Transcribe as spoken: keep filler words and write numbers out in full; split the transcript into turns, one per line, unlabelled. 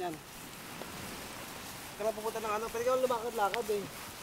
Yan. Kaya pupunta ng ano, pwede ka lumakad-lakad eh.